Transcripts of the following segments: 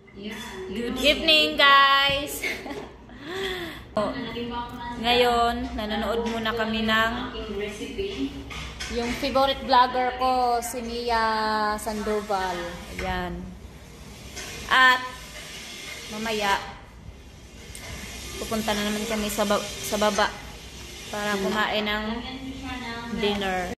Good evening, guys! Ngayon, nanonood muna kami ng yung favorite vlogger ko, si Mia Sandoval. Ayan. At mamaya, pupunta na naman kami sa baba para kumain ng dinner.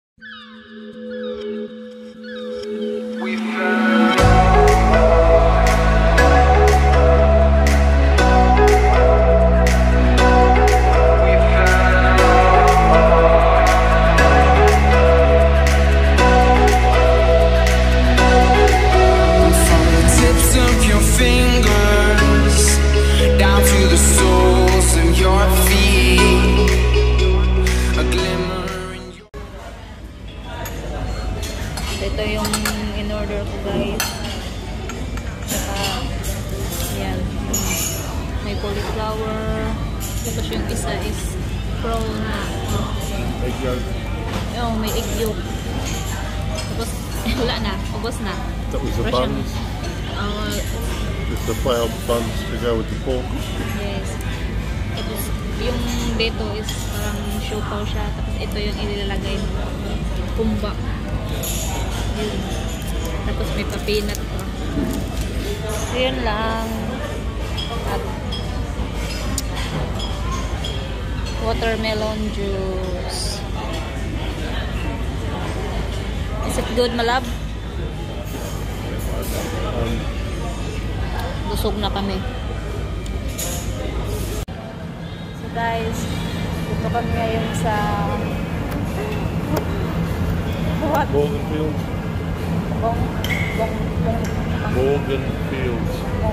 Ito yung in-order ko, guys. Saka, yan. May cauliflower. Tapos yung isa is prawn na. Egg yolk. Oh, may egg yolk. Tapos, wala na. Ubos na. That was the buns. With the flour buns to go with the pork. Yes. Tapos, yung dito is parang siopaw siya. Tapos, ito yung inilalagay mo. Kumba. Yun. Tapos may pa-peanut pa. Yun lang. At watermelon juice. Is it good, malab? Busog na kami. So guys, dito kami ngayon sa what? Morgan Fields. Morgan Fields.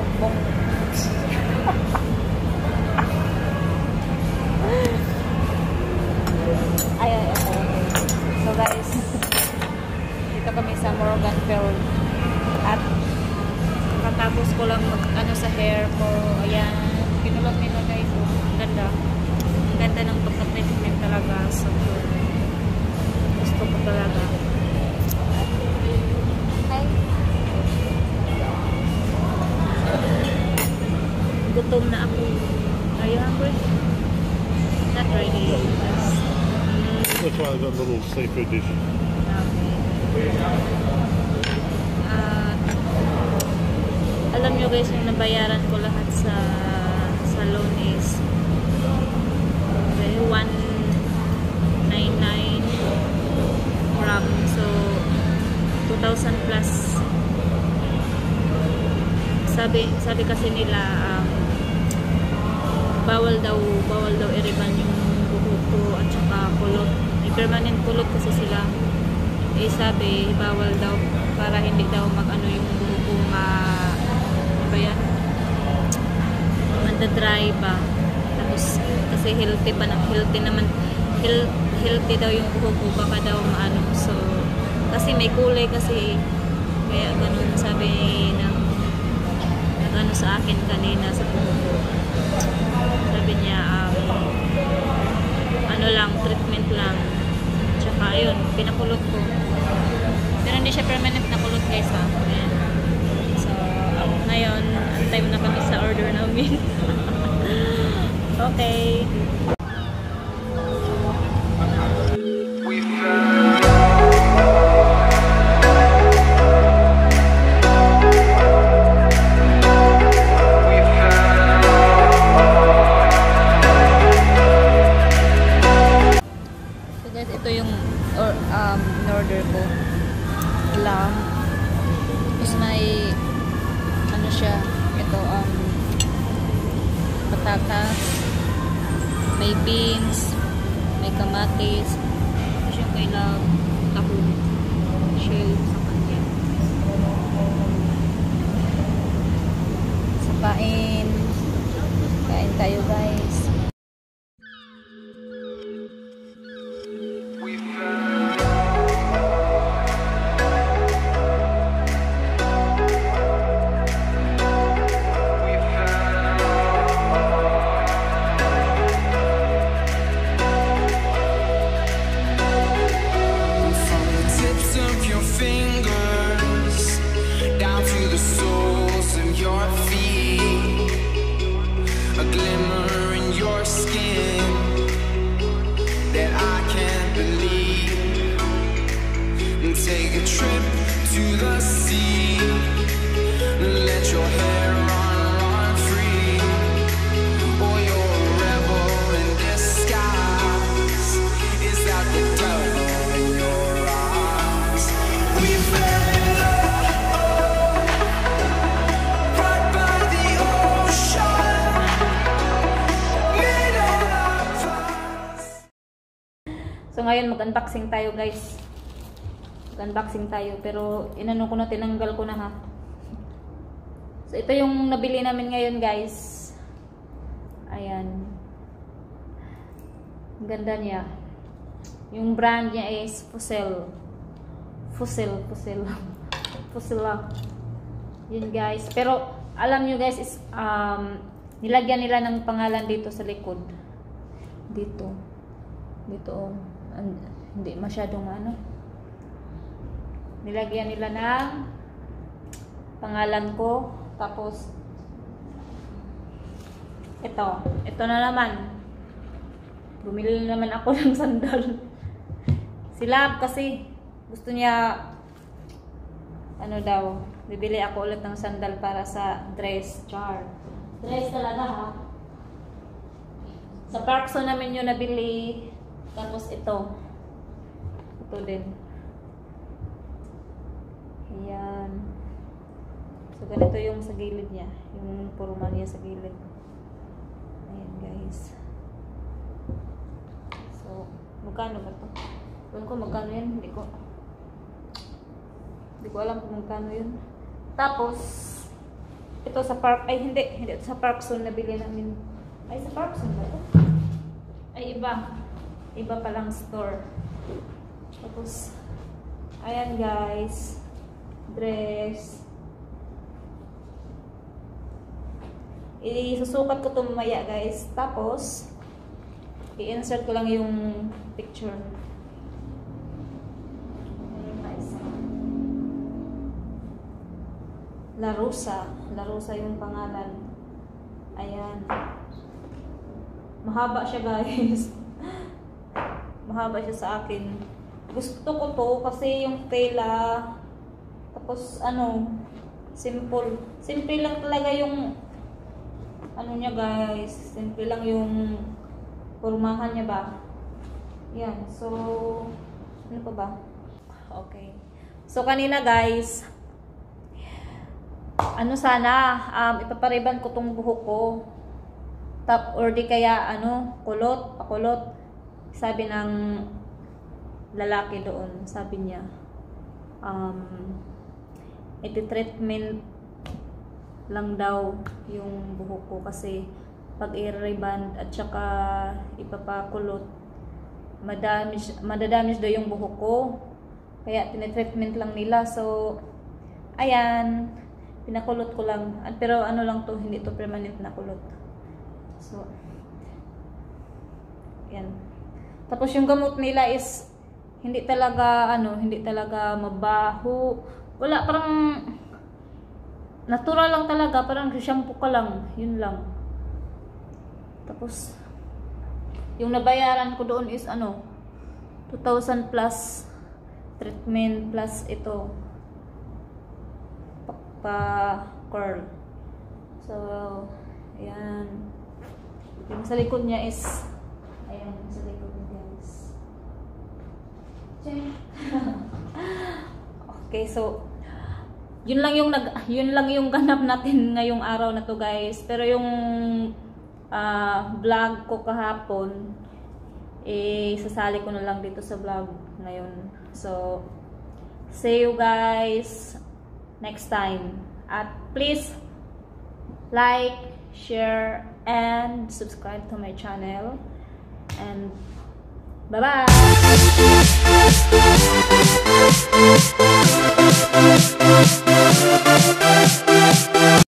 Okay. So guys, dito kami sa Morgan Fields at katapos ko lang mag sa hair ko. Ayan, pinulot nila guys. Ang ganda. Ang ganda ng pagka-treatment talaga. So, gusto ko talaga. Gutom na ako. Are you hungry? Not really. That's why I've got a little seafood dish. Okay. Alam nyo guys, yung nabayaran ko lahat sa salon is 199 gram. So, 2,000 plus. Sabi kasi nila, bawal daw i-reban yung buhok ko at saka kulot. May permanent kulot kasi sila. Eh sabi, bawal daw para hindi daw mag-ano yung buhok ko manda-dry ba. Tapos kasi healthy daw yung buhok ko, baka daw maano. So, kasi may kulay kasi, kaya ganun sabi ng ano sa akin kanina sa buhok ko. Sabi niya, ano lang, treatment lang. Tsaka, ayun, pinakulot ko. Pero hindi siya permanent na kulot guys, ha. Ayan. So, ngayon, antay mo na kami sa order namin. Okay. Ito yung in-order ko. Lamb. Tapos may ano siya, ito patatas, may beans, may kamatis, tapos yung kailang tahong shell sa kanya. Sa kain tayo guys. ngayon mag-unboxing tayo guys. Mag-unboxing tayo. Pero inano ko na, tinanggal ko na ha. So ito yung nabili namin ngayon guys. Ayan. Ang ganda niya. Yung brand niya is Fussel. Fussel. Yun guys. Pero alam nyo guys is nilagyan nila ng pangalan dito sa likod. Dito oh. Hindi masyadong ano. Nilagyan nila ng pangalan ko. Tapos ito na naman. Bumili naman ako ng sandal. Si Lab kasi gusto niya ano daw, bibili ako ulit ng sandal para sa dress. Dress talaga ha. Sa Parkson namin yun nabili. Tapos ito din. Ayan. So ganito yung sa gilid niya, yung porma niya sa gilid. Ayan guys. So magkano ba to? Alam ko magkano yan, hindi ko alam kung magkano yun. Tapos ito sa park, ay hindi ito sa Parkson nabili namin. Ay sa Parkson ba ito? Ay iba palang store. Tapos ayan guys, dress. Isusukat ko ito mamaya guys. Tapos i-insert ko lang yung picture. La Rosa yung pangalan. Ayan. Mahaba siya guys. Mahaba siya sa akin. Gusto ko to kasi yung tela. Tapos ano, simple lang talaga yung ano niya guys. Simple lang yung pormahan niya ba. Yan. So ano pa ba? Okay. So kanina guys, ano sana, ipapariban ko tong buhok ko. Or di kaya pakulot. Sabi ng lalaki doon, sabi niya, iti-treatment lang daw yung buhok ko kasi pag i-reband at saka ipapakulot, madadamage daw yung buhok ko. Kaya tinitreatment lang nila. So ayan, pinakulot ko lang. Pero ano lang to, hindi to permanent na kulot. So yan. Tapos yung gamot nila is hindi talaga mabaho. Wala, parang natural lang talaga, parang shampoo ka lang, yun lang. Tapos yung nabayaran ko doon is 2,000 plus treatment plus ito pa curl. So ayan. Yung sa likod niya is ayan, sa likod niya guys. Okay, so yun lang yung ganap natin ngayong araw na to guys. Pero yung vlog ko kahapon sasali ko na lang dito sa vlog ngayon. So see you guys next time. At please like, share, and subscribe to my channel. And bye-bye!